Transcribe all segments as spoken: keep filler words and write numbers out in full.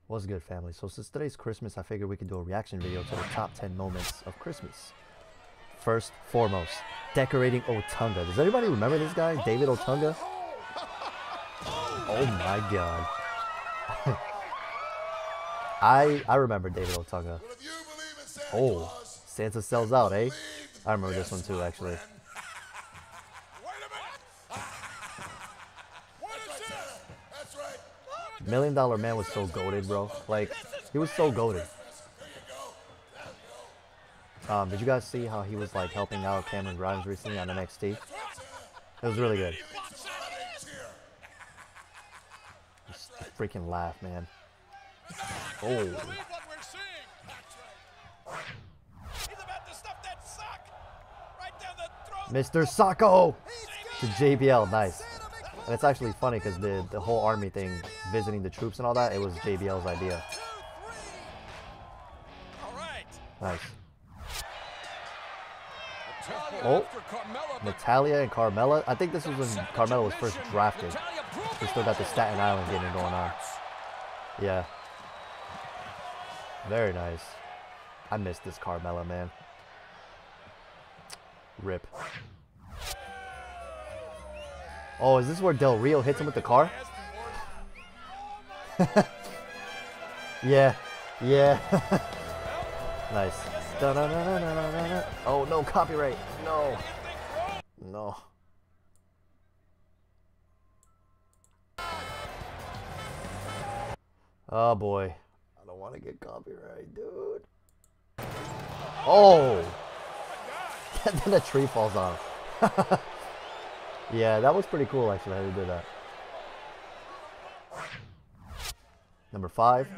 What's good, family? So since today's Christmas, I figured we could do a reaction video to the top ten moments of Christmas. First, foremost, decorating Otunga. Does anybody remember this guy, David Otunga? Oh my god. I I remember David Otunga. Oh, Santa sells out, eh? I remember this one too, actually. Million Dollar Man was so goated, bro. Like, he was so goated. Um, did you guys see how he was like helping out Cameron Grimes recently on N X T? It was really good. Just freaking laugh, man. Oh. Mister Sacco to J B L, nice. And it's actually funny because the, the whole army thing, visiting the troops and all that, it was J B L's idea. Nice. Oh, Natalya and Carmella. I think this was when Carmella was first drafted. We still got the Staten Island getting going on. Yeah. Very nice. I missed this Carmella, man. Rip. Oh, is this where Del Rio hits him with the car? Yeah. Yeah. Nice. Da -da -da -da -da -da -da. Oh, no, copyright. No. No. Oh, boy. I don't want to get copyright, dude. Oh. And then the tree falls off. Yeah, that was pretty cool, actually, how they did that. Number five.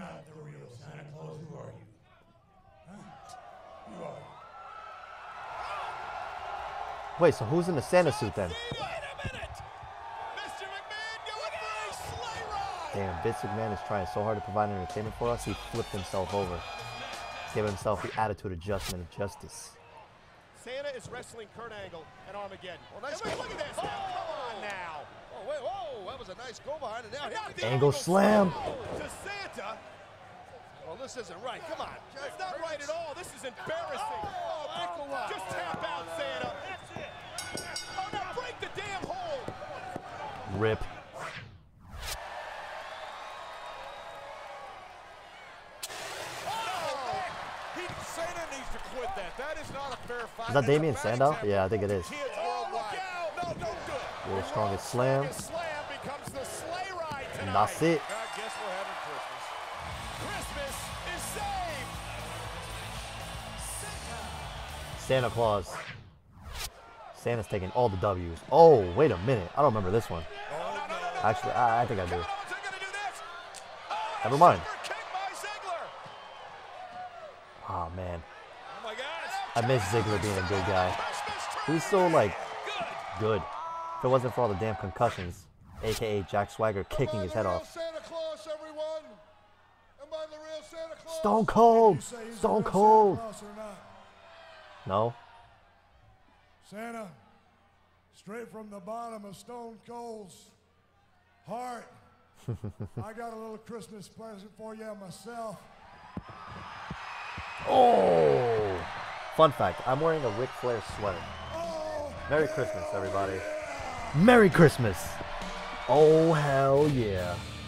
Wait, so who's in the Santa suit then? Damn, Vince McMahon is trying so hard to provide entertainment for us, he flipped himself over. Gave himself the attitude adjustment of justice. Santa is wrestling Kurt Angle and Armageddon. Well, nice go. Look at this now. Come on now. Oh, wait, whoa, that was a nice go behind it. Now, Angle slam. To Santa. Well, this isn't right. Come on. It's not right at all. This is embarrassing. Oh, ankle lock. Just tap out, Santa. That's it. Oh, now break the damn hole. Rip. Santa needs to quit that. That is not a fair fight. Is that Damien Sandow? Yeah, I think it is. Oh, look out. No, don't do it. World's strongest slam. Slam becomes the sleigh ride tonight. And that's it. I guess we're having Christmas. Christmas is saved. Santa Claus. Santa's taking all the W's. Oh, wait a minute. I don't remember this one. Actually, I, I think I do. Never mind. Oh, man. I miss Ziggler being a good guy. He's so, like, good. If it wasn't for all the damn concussions, a k a. Jack Swagger kicking his head off. Stone Cold! Stone Cold! No? Santa, straight from the bottom of Stone Cold's heart, I got a little Christmas present for you myself. Oh! Fun fact, I'm wearing a Ric Flair sweater. Merry Christmas, everybody. Merry Christmas! Oh, hell yeah.